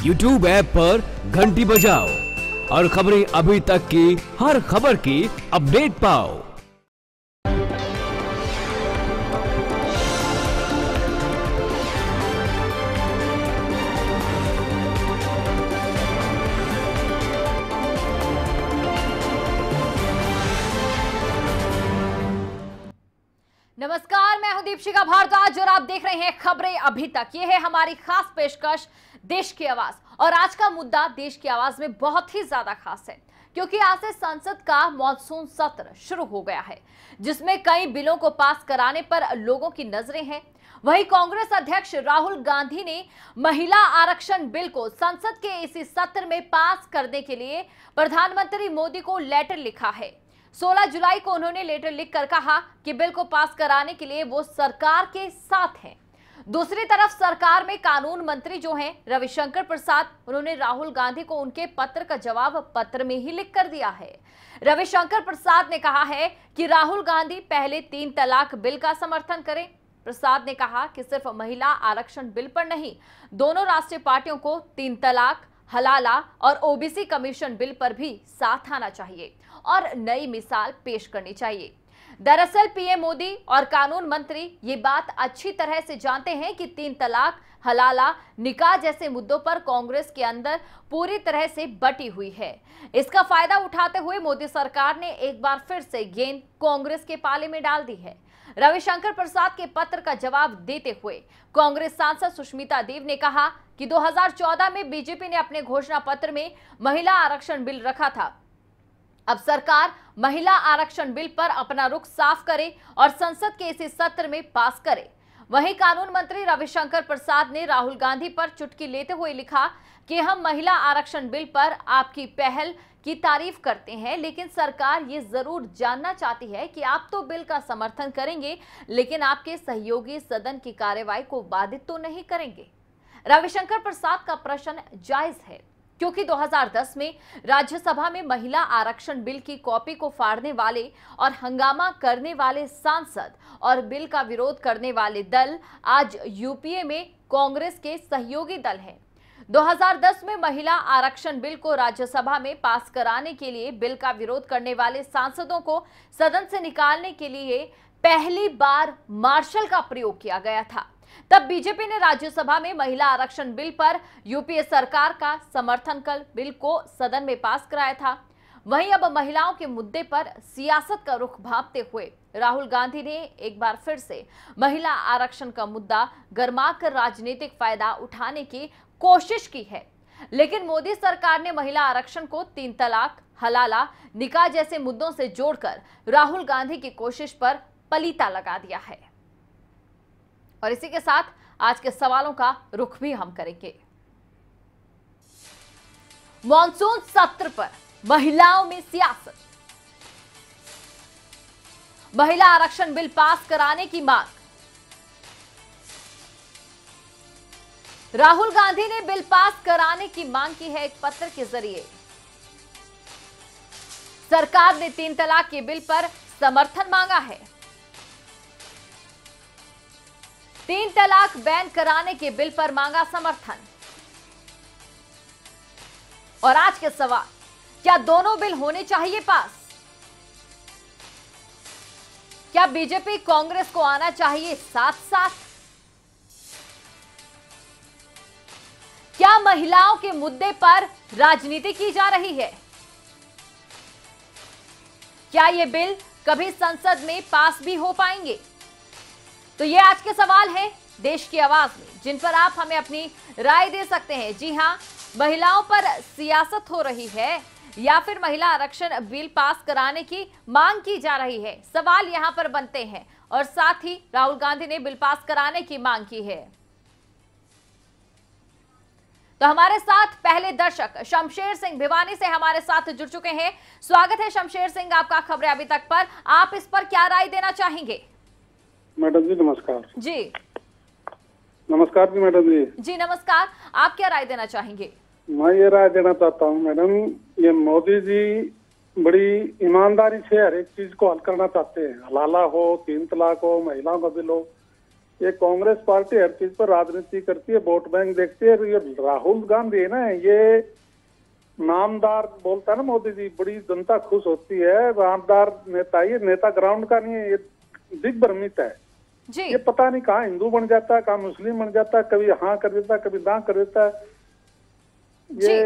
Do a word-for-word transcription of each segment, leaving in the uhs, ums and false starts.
YouTube app पर घंटी बजाओ और खबरें अभी तक की हर खबर की अपडेट पाओ। नमस्कार, मैं हूं दीपशिका भारद्वाज और आप देख रहे हैं खबरें अभी तक। ये है हमारी खास पेशकश देश की आवाज। और आज का मुद्दा देश की आवाज में बहुत ही ज्यादा खास है, क्योंकि आज से संसद का मॉनसून सत्र शुरू हो गया है, जिसमें कई बिलों को पास कराने पर लोगों की नजरें हैं। वहीं कांग्रेस अध्यक्ष राहुल गांधी ने महिला आरक्षण बिल को संसद के इसी सत्र में पास करने के लिए प्रधानमंत्री मोदी को लेटर लिखा है। सोलह जुलाई को उन्होंने लेटर लिखकर कहा कि बिल को पास कराने के लिए वो सरकार के साथ हैं। दूसरी तरफ सरकार में कानून मंत्री जो हैं रविशंकर प्रसाद, उन्होंने राहुल गांधी को उनके पत्र का जवाब पत्र में ही लिख कर दिया है। रविशंकर प्रसाद ने कहा है कि राहुल गांधी पहले तीन तलाक बिल का समर्थन करें। प्रसाद ने कहा कि सिर्फ महिला आरक्षण बिल पर नहीं, दोनों राष्ट्रीय पार्टियों को तीन तलाक, हलाला और ओबीसी कमीशन बिल पर भी साथ आना चाहिए और नई मिसाल पेश करनी चाहिए। दरअसल पीएम मोदी और कानून मंत्री ये बात अच्छी तरह से जानते हैं कि तीन तलाक, हलाला, निकाह जैसे मुद्दों पर कांग्रेस के अंदर पूरी तरह से बटी हुई है। इसका फायदा उठाते हुए मोदी सरकार ने एक बार फिर से गेंद कांग्रेस के पाले में डाल दी है। रविशंकर प्रसाद के पत्र का जवाब देते हुए कांग्रेस सांसद सुष्मिता देव ने कहा कि दो हज़ार चौदह में बीजेपी ने अपने घोषणा पत्र में महिला आरक्षण बिल रखा था। अब सरकार महिला आरक्षण बिल पर अपना रुख साफ करे और संसद के इसी सत्र में पास करे। वहीं कानून मंत्री रविशंकर प्रसाद ने राहुल गांधी पर चुटकी लेते हुए लिखा कि हम महिला आरक्षण बिल पर आपकी पहल की तारीफ करते हैं, लेकिन सरकार ये जरूर जानना चाहती है कि आप तो बिल का समर्थन करेंगे, लेकिन आपके सहयोगी सदन की कार्यवाही को बाधित तो नहीं करेंगे। रविशंकर प्रसाद का प्रश्न जायज है, क्योंकि दो हज़ार दस में राज्यसभा में महिला आरक्षण बिल की कॉपी को फाड़ने वाले और हंगामा करने वाले सांसद और बिल का विरोध करने वाले दल आज यूपीए में कांग्रेस के सहयोगी दल हैं। दो हज़ार दस में महिला आरक्षण बिल को राज्यसभा में पास कराने के लिए बिल का विरोध करने वाले सांसदों को सदन से निकालने के लिए पहली बार मार्शल का प्रयोग किया गया था। तब बीजेपी ने राज्यसभा में महिला आरक्षण बिल पर यूपीए सरकार का समर्थन कर बिल को सदन में पास कराया था। वहीं अब महिलाओं के मुद्दे पर सियासत का रुख भांपते हुए राहुल गांधी ने एक बार फिर से महिला आरक्षण का मुद्दा गरमाकर राजनीतिक फायदा उठाने की कोशिश की है। लेकिन मोदी सरकार ने महिला आरक्षण को तीन तलाक, हलाला, निकाह जैसे मुद्दों से जोड़कर राहुल गांधी की कोशिश पर पलीता लगा दिया है। और इसी के साथ आज के सवालों का रुख भी हम करेंगे। मॉनसून सत्र पर महिलाओं में सियासत, महिला आरक्षण बिल पास कराने की मांग। राहुल गांधी ने बिल पास कराने की मांग की है एक पत्र के जरिए। सरकार ने तीन तलाक के बिल पर समर्थन मांगा है। तीन तलाक बैन कराने के बिल पर मांगा समर्थन। और आज के सवाल, क्या दोनों बिल होने चाहिए पास? क्या बीजेपी कांग्रेस को आना चाहिए साथ साथ? क्या महिलाओं के मुद्दे पर राजनीति की जा रही है? क्या ये बिल कभी संसद में पास भी हो पाएंगे? तो ये आज के सवाल हैं देश की आवाज में, जिन पर आप हमें अपनी राय दे सकते हैं। जी हां, महिलाओं पर सियासत हो रही है या फिर महिला आरक्षण बिल पास कराने की मांग की जा रही है? सवाल यहां पर बनते हैं। और साथ ही राहुल गांधी ने बिल पास कराने की मांग की है। तो हमारे साथ पहले दर्शक शमशेर सिंह भिवानी से हमारे साथ जुड़ चुके हैं। स्वागत है शमशेर सिंह आपका खबरें अभी तक पर। आप इस पर क्या राय देना चाहेंगे? मैडम जी नमस्कार। जी नमस्कार जी मैडम जी। जी नमस्कार, आप क्या राय देना चाहेंगे? मैं ये राय देना चाहता हूँ मैडम, ये मोदी जी बड़ी ईमानदारी से हर एक चीज को हल करना चाहते हैं। हलाला हो, तीन तलाक हो, महिलाओं का बिल हो, ये कांग्रेस पार्टी हर चीज पर राजनीति करती है, वोट बैंक देखती है। ये राहुल गांधी है ना, ये नामदार बोलता है ना मोदी जी, बड़ी जनता खुश होती है। नामदार नेता, ये नेता ग्राउंड का नहीं है, ये दिग्भ्रमित है जी। ये पता नहीं कहाँ हिंदू बन जाता है, कहाँ मुस्लिम बन जाता है, कभी हाँ कर देता है, कभी ना कर देता है। ये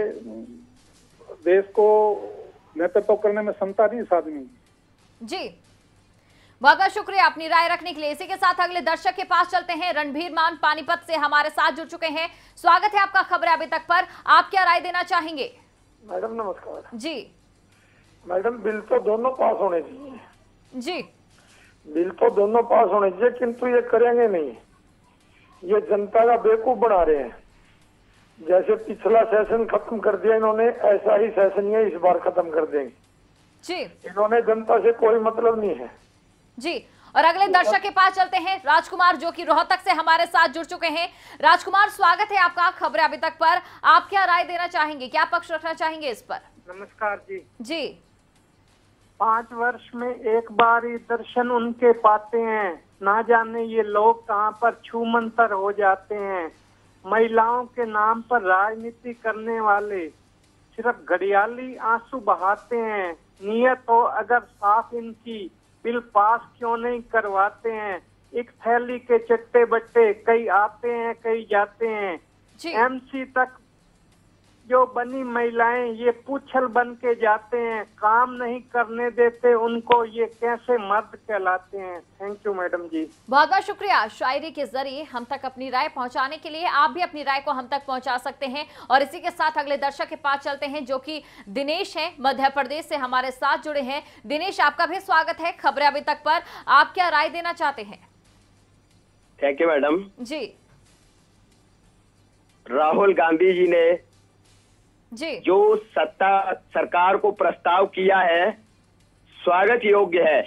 देश को नेतृत्व करने में क्षमता नहीं इस आदमी की। जी, बहुत बहुत शुक्रिया अपनी राय रखने के लिए। इसी के साथ अगले दर्शक के पास चलते हैं। रणबीर मान पानीपत से हमारे साथ जुड़ चुके हैं। स्वागत है आपका खबरें अभी तक पर। आप क्या राय देना चाहेंगे? मैडम नमस्कार। जी मैडम, बिल तो दोनों पास होने चाहिए, जी, बिल तो दोनों पास होने चाहिए, किंतु ये करेंगे नहीं। ये जनता का बेवकूफ बना रहे हैं। जैसे पिछला सेशन खत्म कर दिया इन्होंने, ऐसा ही सेशन ये इस बार खत्म कर देंगे जी। इन्होंने जनता से कोई मतलब नहीं है जी। और अगले दर्शक के पास चलते हैं। राजकुमार जो कि रोहतक से हमारे साथ जुड़ चुके हैं। राजकुमार, स्वागत है आपका खबरें अभी तक पर। आप क्या राय देना चाहेंगे, क्या पक्ष रखना चाहेंगे इस पर? नमस्कार जी। जी, पांच वर्ष में एक बार ही दर्शन उनके पाते हैं, ना जाने ये लोग कहाँ पर छूमंतर हो जाते हैं। महिलाओं के नाम पर राजनीति करने वाले सिर्फ घड़ियाली आंसू बहाते हैं। नियत हो अगर साफ इनकी, बिल पास क्यों नहीं करवाते हैं? एक थैली के चट्टे बट्टे कई आते हैं कई जाते हैं। जी। एमसी तक जो बनी महिलाएं ये पूछल बन के जाते हैं, काम नहीं करने देते उनको, ये कैसे मर्द कहलाते हैं? Thank you madam ji. बहुत बहुत शुक्रिया। शायरी के जरिए हम तक अपनी राय पहुंचाने के लिए आप भी अपनी राय को हम तक पहुंचा सकते हैं। और इसी के साथ अगले दर्शक के पास चलते हैं जो कि दिनेश हैं, मध्य प्रदेश से हमारे साथ जुड़े हैं। दिनेश, आपका भी स्वागत है खबरें अभी तक पर। आप क्या राय देना चाहते हैं? Thank you madam ji Rahul Gandhi ji ने जी जो सत्ता सरकार को प्रस्ताव किया है स्वागत योग्य है,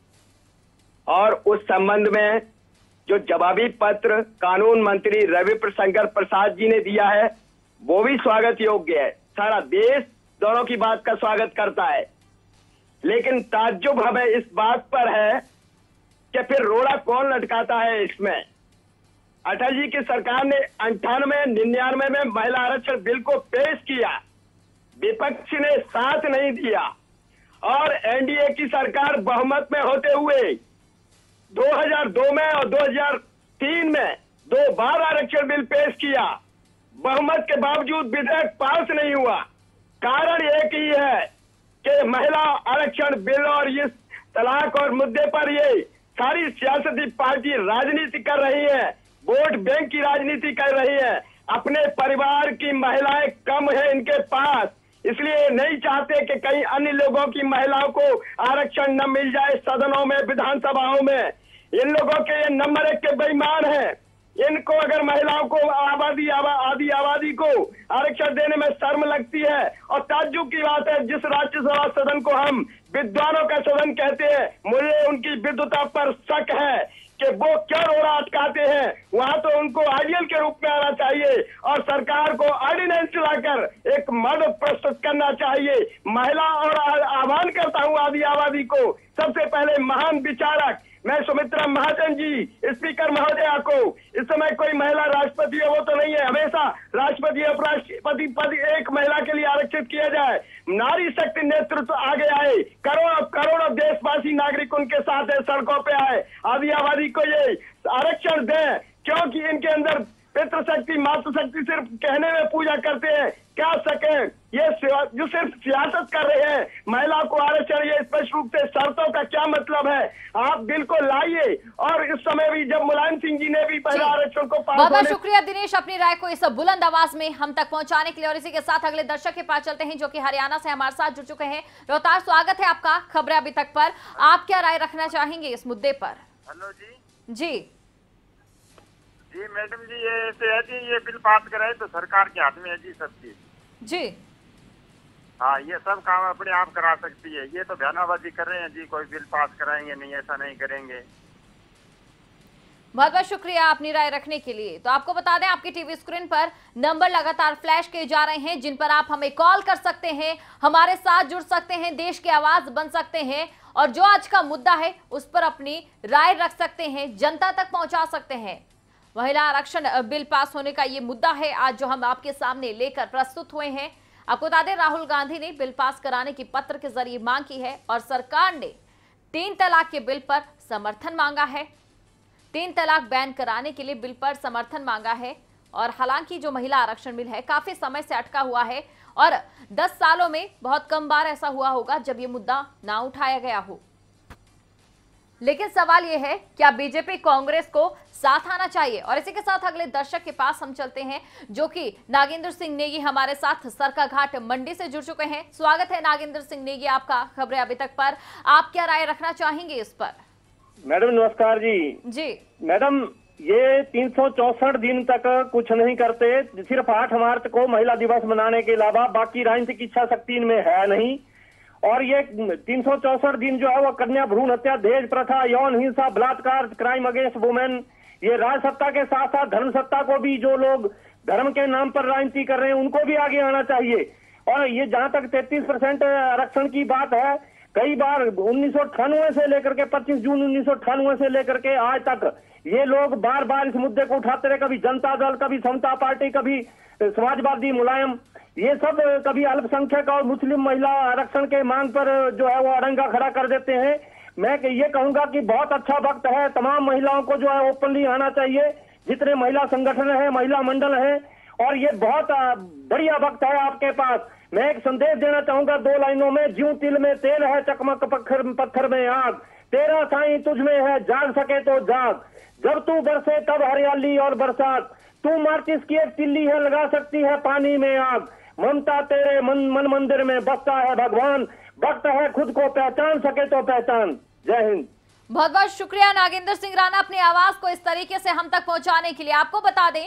और उस संबंध में जो जवाबी पत्र कानून मंत्री रविशंकर प्रसाद जी ने दिया है वो भी स्वागत योग्य है। सारा देश दोनों की बात का स्वागत करता है। लेकिन ताज्जुब हमें इस बात पर है कि फिर रोड़ा कौन लटकाता है इसमें। अटल जी की सरकार ने अंठानवे निन्यानवे में महिला आरक्षण बिल को पेश किया, विपक्ष ने साथ नहीं दिया, और एनडीए की सरकार बहुमत में होते हुए दो हज़ार दो में और दो हज़ार तीन में दो बार आरक्षण बिल पेश किया। बहुमत के बावजूद विधेयक पास नहीं हुआ। कारण एक ही है कि महिला आरक्षण बिल और इस तलाक और मुद्दे पर ये सारी सियासती पार्टी राजनीति कर रही है, वोट बैंक की राजनीति कर रही है। अपने परिवार की महिलाएं कम है इनके पास, इसलिए नहीं चाहते कि कहीं अन्य लोगों की महिलाओं को आरक्षण न मिल जाए सदनों में, विधानसभाओं में। इन लोगों के ये नंबर एक के बेईमान हैं। इनको अगर महिलाओं को आबादी आबा, आदि आबादी को आरक्षण देने में शर्म लगती है। और ताज्जुब की बात है, जिस राज्यसभा सदन को हम विद्वानों का सदन कहते हैं, मुझे उनकी विद्वता पर शक है कि वो क्यों रोड़ा अटकाते हैं। वहां तो उनको आइडियल के रूप में आना चाहिए और सरकार को ऑर्डिनेंस लाकर एक मर्द प्रस्तुत करना चाहिए। महिला और आह्वान करता हूं आदि आबादी को, सबसे पहले महान विचारक मैं सुमित्रा महाजन जी, स्पीकर महोदया को, इस समय कोई महिला राष्ट्रपति है वो तो नहीं है, हमेशा राष्ट्रपति उपराष्ट्रपति पद एक महिला के लिए आरक्षित किया जाए। नारी शक्ति नेतृत्व आगे आए, करोड़ों करोड़ों देशवासी नागरिक उनके साथ है, सड़कों पे आए, आदि आबादी को ये आरक्षण दें, क्योंकि इनके अंदर पितृशक्ति मातृशक्ति सिर्फ कहने में पूजा करते हैं, क्या सके ये जो सिर्फ सियासत कर रहे हैं। महिला को आरक्षण ये स्पष्ट रूप से शर्तों का क्या मतलब है, आप बिल को लाइए। और इस समय भी जब मुलायम सिंह जी ने भी पहले आरक्षण को पास, बहुत बहुत शुक्रिया दिनेश अपनी राय को इस बुलंद आवाज में हम तक पहुंचाने के लिए। और इसी के साथ अगले दर्शक के पास चलते हैं जो कि हरियाणा से हमारे साथ जुड़ चुके हैं। रोहतार, स्वागत है आपका खबरें अभी तक पर। आप क्या राय रखना चाहेंगे इस मुद्दे पर? हेलो जी। जी जी मैडम जी, ये ऐसे है जी, ये बिल पास कराए तो सरकार के हाथ में है जी सब चीज जी। हाँ, ये सब काम अपने आप करा सकती है। ये तो बयानाबाजी कर रहे हैं जी, कोई बिल पास कराएंगे नहीं, ऐसा नहीं करेंगे। बहुत बहुत शुक्रिया अपनी राय रखने के लिए। तो आपको बता दें आपकी टीवी स्क्रीन पर नंबर लगातार फ्लैश किए जा रहे हैं जिन पर आप हमें कॉल कर सकते हैं, हमारे साथ जुड़ सकते हैं, देश की आवाज बन सकते हैं और जो आज का मुद्दा है उस पर अपनी राय रख सकते हैं, जनता तक पहुंचा सकते हैं। महिला आरक्षण बिल पास होने का ये मुद्दा है आज जो हम आपके सामने लेकर प्रस्तुत हुए हैं। आपको बता दें, राहुल गांधी ने बिल पास कराने की पत्र के जरिए मांग की है और सरकार ने तीन तलाक के बिल पर समर्थन मांगा है। तीन तलाक बैन कराने के लिए बिल पर समर्थन मांगा है। और हालांकि जो महिला आरक्षण बिल है काफी समय से अटका हुआ है और दस सालों में बहुत कम बार ऐसा हुआ होगा जब ये मुद्दा ना उठाया गया हो। लेकिन सवाल यह है, क्या बीजेपी कांग्रेस को साथ आना चाहिए? और इसी के साथ अगले दर्शक के पास हम चलते हैं जो कि नागेंद्र सिंह नेगी हमारे साथ सरकाघाट मंडी से जुड़ चुके हैं। स्वागत है नागेंद्र सिंह नेगी आपका खबरें अभी तक पर। आप क्या राय रखना चाहेंगे इस पर? मैडम नमस्कार जी। जी मैडम, ये तीन सौ चौसठ दिन तक कुछ नहीं करते, सिर्फ आठ मार्च को महिला दिवस मनाने के अलावा बाकी राजनीतिक इच्छा शक्ति इनमें है नहीं। और ये तीन सौ चौसठ दिन जो है वो कन्या भ्रूण हत्या, दहेज प्रथा, यौन हिंसा, बलात्कार, क्राइम अगेंस्ट वुमेन, ये राज सत्ता के साथ साथ धर्म सत्ता को भी जो लोग धर्म के नाम पर राजनीति कर रहे हैं उनको भी आगे आना चाहिए। और ये जहां तक तैतीस परसेंट आरक्षण की बात है, कई बार उन्नीस सौ अट्ठानवे से लेकर के पच्चीस जून उन्नीस सौ अट्ठानवे से लेकर के आज तक ये लोग बार बार इस मुद्दे को उठाते रहे। कभी जनता दल, कभी समता पार्टी, कभी समाजवादी मुलायम, ये सब कभी अल्पसंख्यक और मुस्लिम महिला आरक्षण के मांग पर जो है वो अड़ंगा खड़ा कर देते हैं। मैं ये कहूंगा कि बहुत अच्छा वक्त है, तमाम महिलाओं को जो है ओपनली आना चाहिए, जितने महिला संगठन हैं, महिला मंडल हैं, और ये बहुत बढ़िया वक्त है आपके पास। मैं एक संदेश देना चाहूंगा दो लाइनों में। ज्यों तिल में तेल है, चकमक पत्थर पत्थर में आग, तेरा साईं तुझ में है, जाग सके तो जाग, जब तू बरसे तब हरियाली और बरसात, तू माचिस की एक तिल्ली है, लगा सकती है पानी में आग, ममता तेरे मन मन मंदिर में बसता है भगवान, वक्त है खुद को पहचान सके तो पहचान। जय हिंद। बहुत बहुत शुक्रिया नागेंद्र सिंह राणा अपनी आवाज को इस तरीके से हम तक पहुंचाने के लिए। आपको बता दें,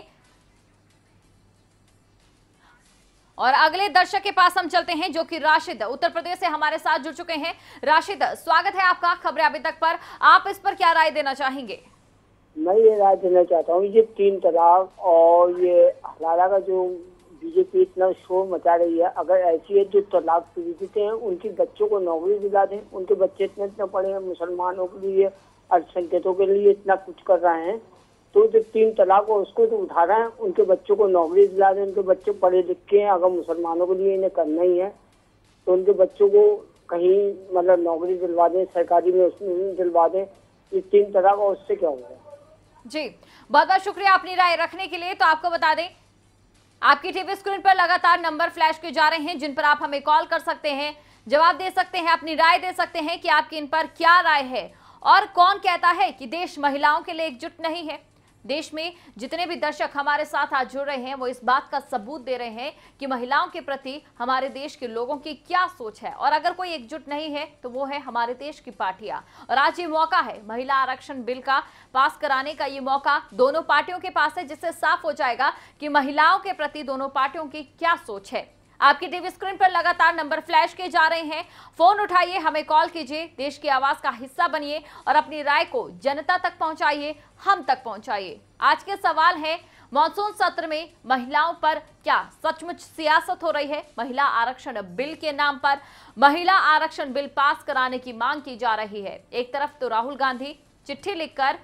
और अगले दर्शक के पास हम चलते हैं जो कि राशिद उत्तर प्रदेश से हमारे साथ जुड़ चुके हैं। राशिद, स्वागत है आपका खबरें अभी तक पर। आप इस पर क्या राय देना चाहेंगे? मैं ये राय देना चाहता हूँ, ये तीन तलाक और ये हलाला का जो बीजेपी इतना शोर मचा रही है, अगर ऐसी है जो तलाक पीड़ित हैं उनके बच्चों को नौकरी दिला दें। उनके बच्चे इतने इतने पढ़े हैं, मुसलमानों के लिए, अल्पसंख्यकों के लिए इतना कुछ कर रहे हैं, तो जो तीन तलाक हो उसको तो उठा रहे हैं, उनके बच्चों को नौकरी दिला दें। उनके बच्चे पढ़े लिखे हैं, अगर मुसलमानों के लिए इन्हें करना ही है तो उनके बच्चों को कहीं मतलब नौकरी दिलवा दें, सरकारी में उसमें दिलवा दें। ये तीन तलाक और उससे क्या होगा? जी बहुत बहुत शुक्रिया अपनी राय रखने के लिए। तो आपको बता दें, आपकी टीवी स्क्रीन पर लगातार नंबर फ्लैश किए जा रहे हैं जिन पर आप हमें कॉल कर सकते हैं, जवाब दे सकते हैं, अपनी राय दे सकते हैं कि आपकी इन पर क्या राय है। और कौन कहता है कि देश महिलाओं के लिए एकजुट नहीं है? देश में जितने भी दर्शक हमारे साथ आज जुड़ रहे हैं वो इस बात का सबूत दे रहे हैं कि महिलाओं के प्रति हमारे देश के लोगों की क्या सोच है। और अगर कोई एकजुट नहीं है तो वो है हमारे देश की पार्टियां। और आज ये मौका है महिला आरक्षण बिल का पास कराने का, ये मौका दोनों पार्टियों के पास है, जिससे साफ हो जाएगा कि महिलाओं के प्रति दोनों पार्टियों की क्या सोच है। आपकी टीवी स्क्रीन पर लगातार नंबर फ्लैश किए जा रहे हैं, फोन उठाइए, हमें कॉल कीजिए, देश की आवाज का हिस्सा बनिए और अपनी राय को जनता तक पहुंचाइए, हम तक पहुंचाइए। आज के सवाल है, मॉनसून सत्र में महिलाओं पर क्या सचमुच सियासत हो रही है? महिला आरक्षण बिल के नाम पर महिला आरक्षण बिल पास कराने की मांग की जा रही है। एक तरफ तो राहुल गांधी चिट्ठी लिखकर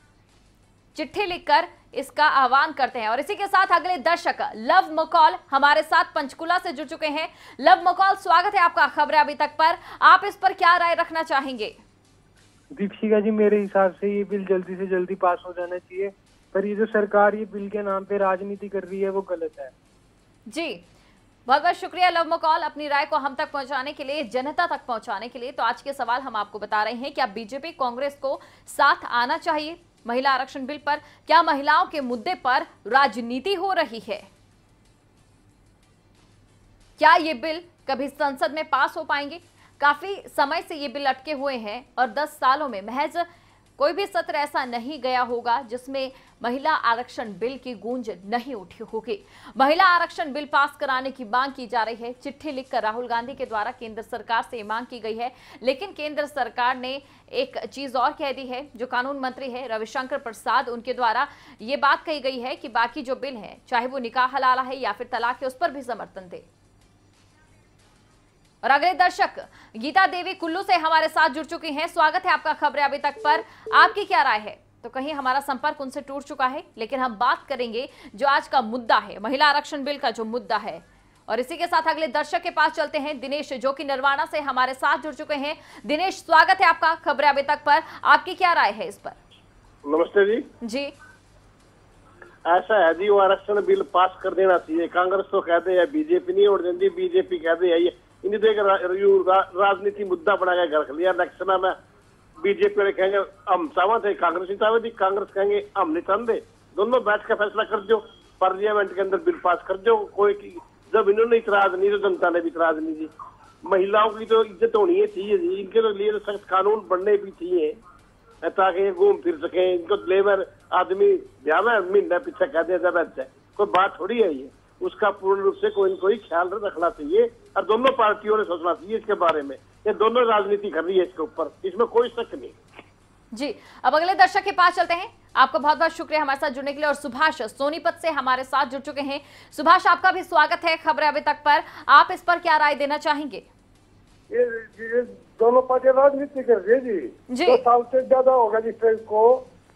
चिट्ठी लिखकर इसका आह्वान करते हैं। और इसी के साथ अगले दर्शक लव मकौल हमारे साथ पंचकुला से जुड़ चुके हैं। लव मकौल, स्वागत है आपका खबरें अभी तक पर। आप इस पर क्या राय रखना चाहेंगे? दीपिका जी, मेरे हिसाब से ये बिल जल्दी से जल्दी पास हो जाना चाहिए, पर ये जो सरकार ये बिल के नाम पे राजनीति कर रही है वो गलत है। जी बहुत बहुत शुक्रिया लव मकौल अपनी राय को हम तक पहुंचाने के लिए, जनता तक पहुंचाने के लिए। तो आज के सवाल हम आपको बता रहे हैं, क्या बीजेपी कांग्रेस को साथ आना चाहिए महिला आरक्षण बिल पर? क्या महिलाओं के मुद्दे पर राजनीति हो रही है? क्या ये बिल कभी संसद में पास हो पाएंगे? काफी समय से ये बिल अटके हुए हैं और दस सालों में महज कोई भी सत्र ऐसा नहीं गया होगा जिसमें महिला आरक्षण बिल की गूंज नहीं उठी होगी। महिला आरक्षण बिल पास कराने की मांग की जा रही है। चिट्ठी लिखकर राहुल गांधी के द्वारा केंद्र सरकार से मांग की गई है, लेकिन केंद्र सरकार ने एक चीज और कह दी है। जो कानून मंत्री है रविशंकर प्रसाद, उनके द्वारा ये बात कही गई है कि बाकी जो बिल है, चाहे वो निकाह हलाला है या फिर तलाक है, उस पर भी समर्थन दे। और अगले दर्शक गीता देवी कुल्लू से हमारे साथ जुड़ चुकी हैं। स्वागत है आपका खबरें अभी तक पर। आपकी क्या राय है? तो कहीं हमारा संपर्क उनसे टूट चुका है, लेकिन हम बात करेंगे जो आज का मुद्दा है, महिला आरक्षण बिल का जो मुद्दा है। और इसी के साथ अगले दर्शक के पास चलते हैं, दिनेश जो कि निर्वाणा से हमारे साथ जुड़ चुके हैं। दिनेश, स्वागत है आपका खबरें अभी तक पर। आपकी क्या राय है इस पर? नमस्ते जी। जी, ऐसा है जी, वो आरक्षण बिल पास कर देना चाहिए। कांग्रेस तो कहते हैं, बीजेपी नहीं उड़ जाती, बीजेपी कहते हैं ये इन्हें देख रा, राजनीति मुद्दा बना के घर लिया। इलेक्शन में बीजेपी वाले कहेंगे हम चाहते थे, कांग्रेस नहीं चाहती, कांग्रेस कहेंगे हम नहीं चाहते। दोनों बैठ के फैसला कर दो, पार्लियामेंट के अंदर बिल पास कर दो। कोई जब इन्होंने इतराज नहीं तो जनता ने भी इतराज नहीं जी। महिलाओं की तो इज्जत होनी चाहिए जी, इनके तो लिए सख्त कानून बनने भी चाहिए ताकि ये घूम फिर सके। इनको लेबर आदमी ब्याह में महीना पीछे कह दिया जब अच्छा कोई बात थोड़ी है ये, उसका पूर्ण रूप से कोई न कोई ख्याल रखना चाहिए और दोनों पार्टियों ने सोचना चाहिए इसके बारे में। ये दोनों राजनीति कर रही है इसके ऊपर, इसमें कोई शक नहीं जी। अब अगले दर्शक के पास चलते हैं। आपका बहुत बहुत शुक्रिया हमारे साथ जुड़ने के लिए। और सुभाष सोनीपत से हमारे साथ जुड़ चुके हैं। सुभाष, आपका भी स्वागत है खबरें अभी तक पर। आप इस पर क्या राय देना चाहेंगे? ये, ये दोनों पार्टियां राजनीति कर रही है जी, जी। दो साल से ज्यादा होगा जी ट्रेन को।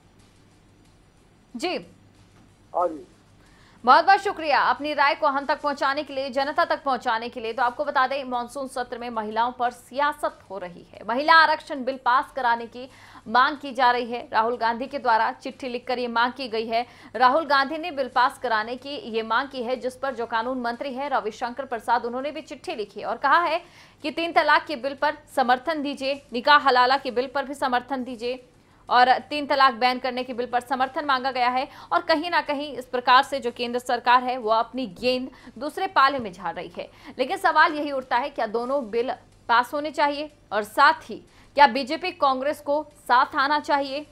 जी हाँ जी, बहुत बहुत शुक्रिया अपनी राय को हम तक पहुंचाने के लिए, जनता तक पहुंचाने के लिए। तो आपको बता दें, मॉनसून सत्र में महिलाओं पर सियासत हो रही है। महिला आरक्षण बिल पास कराने की मांग की जा रही है। राहुल गांधी के द्वारा चिट्ठी लिखकर ये मांग की गई है। राहुल गांधी ने बिल पास कराने की ये मांग की है, जिस पर जो कानून मंत्री है रविशंकर प्रसाद, उन्होंने भी चिट्ठी लिखी और कहा है कि तीन तलाक के बिल पर समर्थन दीजिए, निकाह हलाला के बिल पर भी समर्थन दीजिए और तीन तलाक बैन करने के बिल पर समर्थन मांगा गया है। और कहीं ना कहीं इस प्रकार से जो केंद्र सरकार है वो अपनी गेंद दूसरे पाले में झाड़ रही है। लेकिन सवाल यही उठता है, क्या दोनों बिल पास होने चाहिए और साथ ही क्या बीजेपी कांग्रेस को साथ आना चाहिए?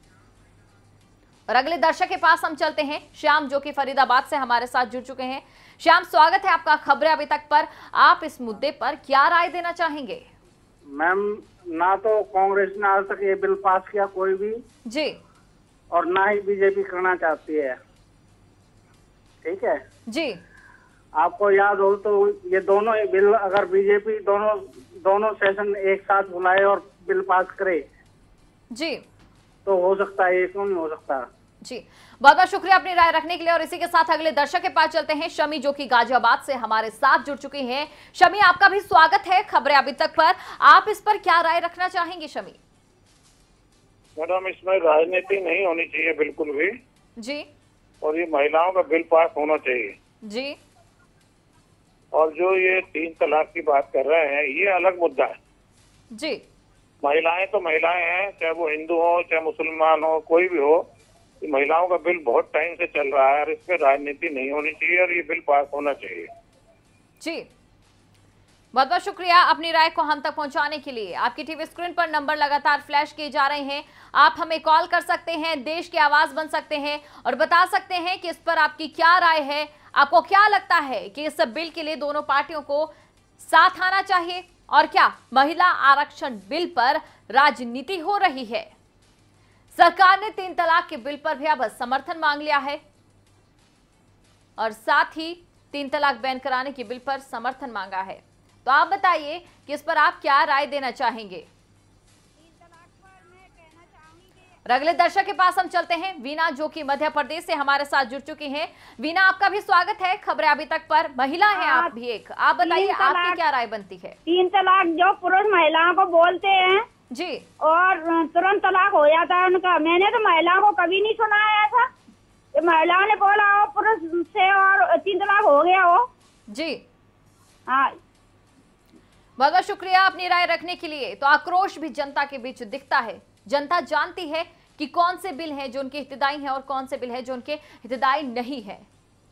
और अगले दर्शक के पास हम चलते हैं, श्याम जो कि फरीदाबाद से हमारे साथ जुड़ चुके हैं। श्याम, स्वागत है आपका खबरें अभी तक पर। आप इस मुद्दे पर क्या राय देना चाहेंगे? मैम, ना तो कांग्रेस ने आज तक ये बिल पास किया कोई भी जी, और ना ही बीजेपी करना चाहती है, ठीक है जी। आपको याद हो तो ये दोनों ही बिल अगर बीजेपी दोनों दोनों सेशन एक साथ बुलाए और बिल पास करे जी, तो हो सकता है, ये क्यों नहीं हो सकता जी। बहुत बहुत शुक्रिया अपनी राय रखने के लिए। और इसी के साथ अगले दर्शक के पास चलते हैं, शमी जो कि गाजियाबाद से हमारे साथ जुड़ चुकी हैं। शमी, आपका भी स्वागत है खबरें अभी तक पर। आप इस पर क्या राय रखना चाहेंगे शमी? मैडम, इसमें राजनीति नहीं होनी चाहिए बिल्कुल भी जी, और ये महिलाओं का बिल पास होना चाहिए जी। और जो ये तीन तलाक की बात कर रहे हैं ये अलग मुद्दा है जी। महिलाएं तो महिलाएं हैं, चाहे वो हिंदू हो चाहे मुसलमान हो, कोई भी हो। महिलाओं का बिल बहुत टाइम से चल रहा है और इस पे राजनीति नहीं होनी चाहिए और ये बिल पास होना चाहिए जी। बहुत बहुत शुक्रिया अपनी राय को हम तक पहुंचाने के लिए। आपकी टीवी स्क्रीन पर नंबर लगातार फ्लैश किए जा रहे हैं। आप हमें कॉल कर सकते हैं, देश की आवाज बन सकते हैं और बता सकते हैं कि इस पर आपकी क्या राय है। आपको क्या लगता है कि इस बिल के लिए दोनों पार्टियों को साथ आना चाहिए और क्या महिला आरक्षण बिल पर राजनीति हो रही है? सरकार ने तीन तलाक के बिल पर भी अब समर्थन मांग लिया है और साथ ही तीन तलाक बैन कराने के बिल पर समर्थन मांगा है। तो आप बताइए कि इस पर आप क्या राय देना चाहेंगे? और अगले दर्शक के पास हम चलते हैं, वीना जो कि मध्य प्रदेश से हमारे साथ जुड़ चुकी हैं। वीना, आपका भी स्वागत है खबरें अभी तक पर। महिला है आप भी एक, आप बताइए आपकी क्या राय बनती है? तीन तलाक जो पुरुष महिलाओं को बोलते हैं जी, और तुरंत तलाक हो जाता है उनका, मैंने तो महिलाओं को कभी नहीं सुना है ऐसा कि महिलाओं ने बोला हो पुरुष से और तीन तलाक हो गया हो जी। हाँ, बहुत बहुत शुक्रिया अपनी राय रखने के लिए। तो आक्रोश भी जनता के बीच दिखता है। जनता जानती है कि कौन से बिल हैं जो उनके हितैषी हैं और कौन से बिल हैं जो उनके हितैषी नहीं है।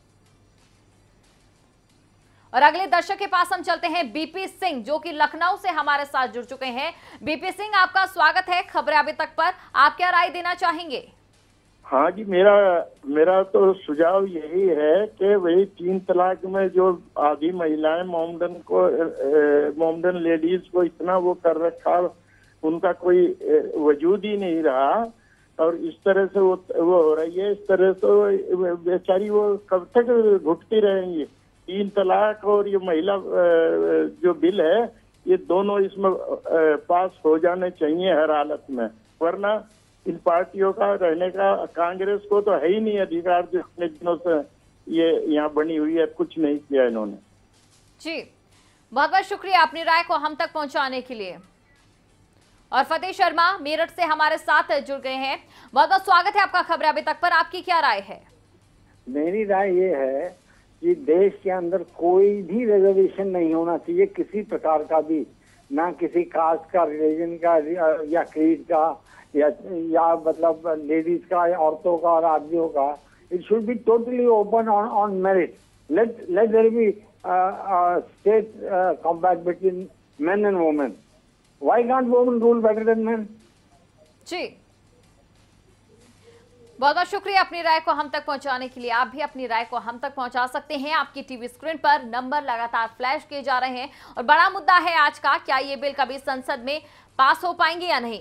और अगले दर्शक के पास हम चलते हैं, बीपी सिंह जो कि लखनऊ से हमारे साथ जुड़ चुके हैं। बीपी सिंह, आपका स्वागत है खबरें अभी तक पर। आप क्या राय देना चाहेंगे? हाँ जी, मेरा मेरा तो सुझाव यही है कि वही तीन तलाक में जो आधी महिलाएं मोमडन को मोमडन लेडीज को इतना वो कर रखा, उनका कोई वजूद ही नहीं रहा और इस तरह से वो वो हो रही है। इस तरह से बेचारी वो कब तक घुटती रहेंगी? तीन तलाक और ये महिला जो बिल है, ये दोनों इसमें पास हो जाने चाहिए हर हालत में, वरना इन पार्टियों का रहने का कांग्रेस को तो है ही नहीं अधिकार, जो इतने दिनों से ये यहाँ बनी हुई है, कुछ नहीं किया इन्होंने। जी बहुत बहुत शुक्रिया अपनी राय को हम तक पहुंचाने के लिए। और फतेह शर्मा मेरठ से हमारे साथ जुड़ गए हैं, बहुत बहुत स्वागत है आपका खबर अभी तक पर। आपकी क्या राय है? मेरी राय ये है कि देश के अंदर कोई भी रिजर्वेशन नहीं होना चाहिए किसी प्रकार का भी, ना किसी कास्ट का, रिलीजन का या क्रीड का या या मतलब लेडीज का या औरतों का और आदमियों का। It should be totally open on on merit. Let let there be state combat between men and women. Why can't women rule better than men? जी बहुत बहुत शुक्रिया अपनी राय को हम तक पहुंचाने के लिए। आप भी अपनी राय को हम तक पहुंचा सकते हैं। आपकी टीवी स्क्रीन पर नंबर लगातार फ्लैश किए जा रहे हैं और बड़ा मुद्दा है आज का, क्या ये बिल कभी संसद में पास हो पाएंगे या नहीं।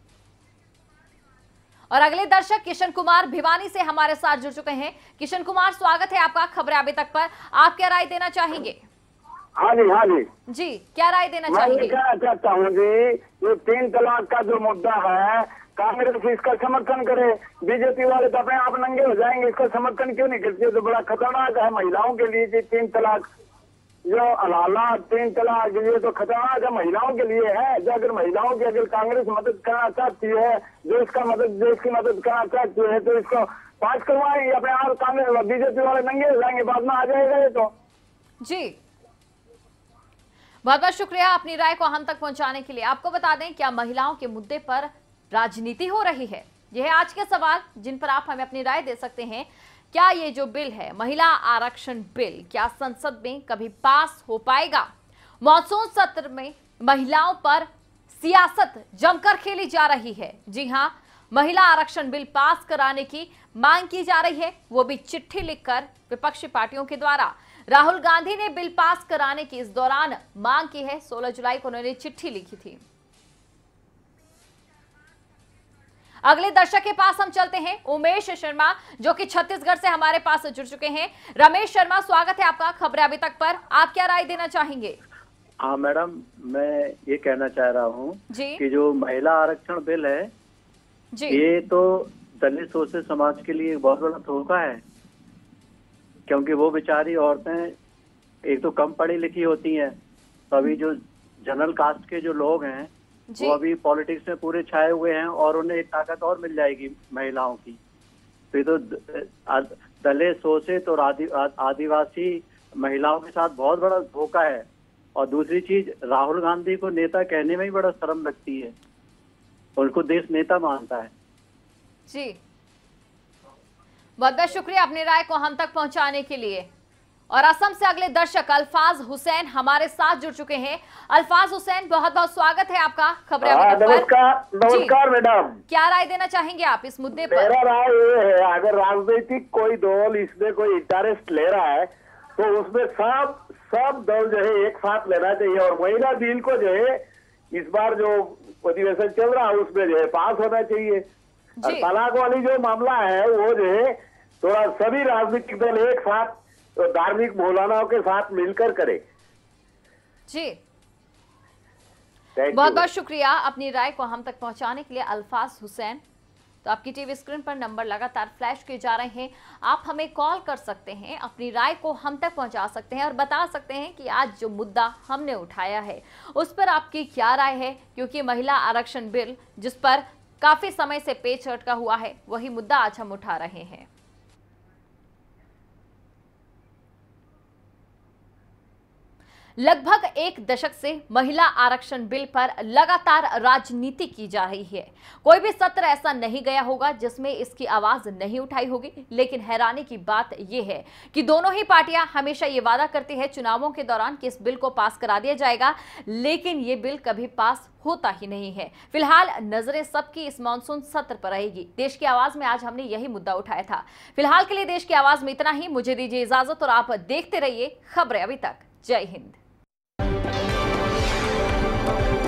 और अगले दर्शक किशन कुमार भिवानी से हमारे साथ जुड़ चुके हैं। किशन कुमार स्वागत है आपका खबरें अभी तक पर। आप क्या राय देना चाहेंगे? हाँ जी हाँ जी जी क्या राय देना मैं चाहेंगे? ये कहना चाहता हूँ कि ये तीन तलाक का जो मुद्दा है, कांग्रेस इसका समर्थन करे, बीजेपी वाले तो अपने आप नंगे हो जाएंगे, इसका समर्थन क्यों नहीं करती? तो बड़ा खतरनाक है महिलाओं के लिए कि तीन तलाक जो हलाला तीन तलाक, ये तो खतरनाक है महिलाओं के लिए है। जो अगर महिलाओं की अगर कांग्रेस मदद करना चाहती है, जो इसका मदद देश की मदद करना चाहती है, तो इसको पास करवाएंगे, अपने आप कांग्रेस बीजेपी वाले नंगे हो जाएंगे, बाद में आ जाएगा ये तो। जी बहुत बहुत शुक्रिया अपनी राय को हम तक पहुंचाने के लिए। आपको बता दें क्या महिलाओं के मुद्दे पर राजनीति हो रही है? यह है आज के सवाल जिन पर आप हमें अपनी राय दे सकते हैं। क्या ये जो बिल है महिला आरक्षण बिल, क्या संसद में कभी पास हो पाएगा? मॉनसून सत्र में महिलाओं पर सियासत जमकर खेली जा रही है। जी हां, महिला आरक्षण बिल पास कराने की मांग की जा रही है, वो भी चिट्ठी लिखकर विपक्षी पार्टियों के द्वारा। राहुल गांधी ने बिल पास कराने की इस दौरान मांग की है। सोलह जुलाई को उन्होंने चिट्ठी लिखी थी। अगले दर्शक के पास हम चलते हैं, उमेश शर्मा जो कि छत्तीसगढ़ से हमारे पास जुड़ चुके हैं। रमेश शर्मा स्वागत है आपका खबरें अभी तक पर। आप क्या राय देना चाहेंगे? हाँ मैडम, मैं ये कहना चाह रहा हूँ कि जो महिला आरक्षण बिल है जी, ये तो दलित शोषित समाज के लिए बहुत बड़ा धोखा है, क्योंकि वो बेचारी औरतें एक तो कम पढ़ी लिखी होती हैं, तो अभी जो जनरल कास्ट के जो लोग हैं वो अभी पॉलिटिक्स में पूरे छाए हुए हैं और उन्हें एक ताकत और मिल जाएगी महिलाओं की। तो ये तो दलित शोषित और आदि, आदिवासी महिलाओं के साथ बहुत बड़ा धोखा है। और दूसरी चीज, राहुल गांधी को नेता कहने में ही बड़ा शर्म लगती है, उनको देश नेता मानता है। जी बहुत बहुत शुक्रिया अपनी राय को हम तक पहुंचाने के लिए। और असम से अगले दर्शक अल्फाज हुसैन हमारे साथ जुड़ चुके हैं। अल्फाज हुसैन बहुत बहुत स्वागत है आपका खबरें अभी तक पर। नमस्कार नमस्कार मैडम, क्या राय देना चाहेंगे आप इस मुद्दे पर? मेरा राय ये है, अगर राजनीतिक कोई दल इसमें कोई इंटरेस्ट ले रहा है तो उसमें सब सब दल जो है एक साथ लेना चाहिए। और महिला बिल को जो है इस बार जो अधिवेशन चल रहा है उसमें जो है पास होना चाहिए। और तलाक वाली जो मामला है वो जो है थोड़ा सभी राजनीतिक दल एक साथ तो धार्मिक मौलानाओं के साथ मिलकर करे। जी बहुत बहुत शुक्रिया अपनी राय को हम तक पहुंचाने के लिए अल्फाज हुसैन। तो आपकी टीवी स्क्रीन पर नंबर लगातार फ्लैश किए जा रहे हैं, आप हमें कॉल कर सकते हैं, अपनी राय को हम तक पहुंचा सकते हैं और बता सकते हैं कि आज जो मुद्दा हमने उठाया है उस पर आपकी क्या राय है। क्योंकि महिला आरक्षण बिल जिस पर काफी समय से पेच अटका हुआ है, वही मुद्दा आज हम उठा रहे हैं। लगभग एक दशक से महिला आरक्षण बिल पर लगातार राजनीति की जा रही है। कोई भी सत्र ऐसा नहीं गया होगा जिसमें इसकी आवाज नहीं उठाई होगी। लेकिन हैरानी की बात यह है कि दोनों ही पार्टियां हमेशा ये वादा करती है चुनावों के दौरान कि इस बिल को पास करा दिया जाएगा, लेकिन ये बिल कभी पास होता ही नहीं है। फिलहाल नजरें सबकी इस मानसून सत्र पर रहेगी। देश की आवाज में आज हमने यही मुद्दा उठाया था। फिलहाल के लिए देश की आवाज में इतना ही। मुझे दीजिए इजाजत और आप देखते रहिए खबरें अभी तक। जय हिंद।